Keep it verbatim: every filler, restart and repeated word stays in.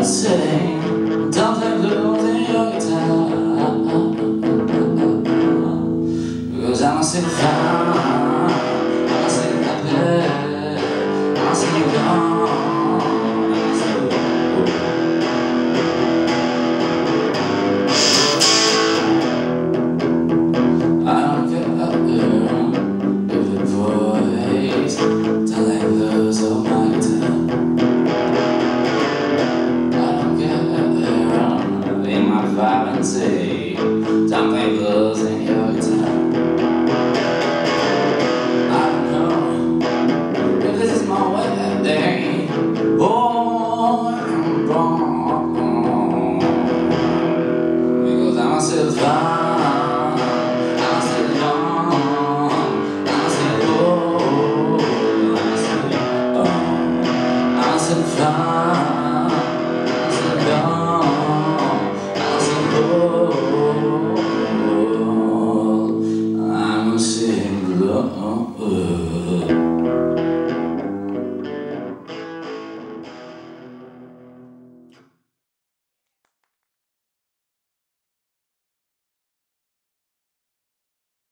say, don't play blues in your guitar, because I'm a sick fan, I'm a sick happy, I'm a sick you gone, I'm a sick I don't care if the boys don't like blues or my guitar. Vibe and say, don't play blues in your guitar. I don't know if this is my wedding. Oh, I'm wrong, because I'm still fine, I'm still young, I'm still old, I'm still young, I'm still fine, I'm still young. I'm a single.